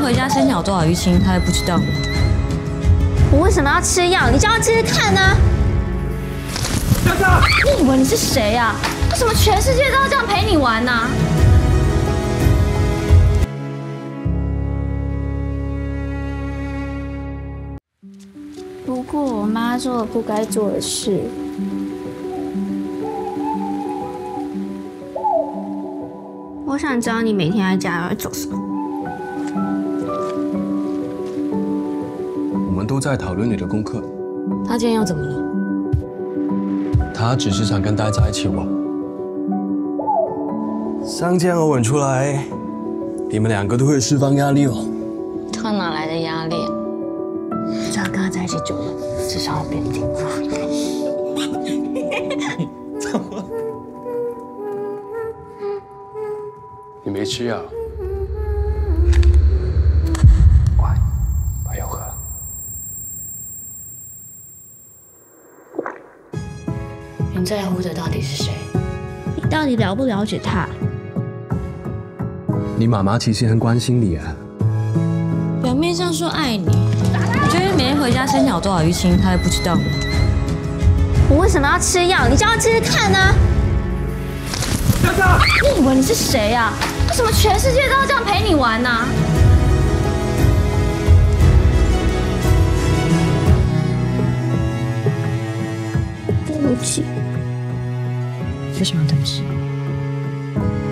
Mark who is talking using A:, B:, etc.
A: 回家先咬多少淤青，他还不知道吗？
B: 我为什么要吃药？你叫他吃吃看呢？你以为你是谁呀？为什么全世界都要这样陪你玩呢？如果我妈做了不该做的事，我想知道你每天在家要做什么。
C: 我们都在讨论你的功课。
A: 他今天又怎么了？
C: 他只是想跟大家一起玩。相见而吻出来，你们两个都会释放压力哦。
A: 他哪来的压力？只要跟他在一起久了，至少要变听话。
C: 你没吃药？快，把药喝了。
A: 你在乎的到底是谁？
B: 你到底了不了解他？
C: 你妈妈其实很关心你啊。
A: 表面上说爱你，我觉得每天回家先咬多少淤青，他还不知道吗？
B: 我为什么要吃药？你叫他吃吃看呢？你以为你是谁呀？为什么全世界都要这样陪你玩呢？对不起。
A: 为什么要对不起？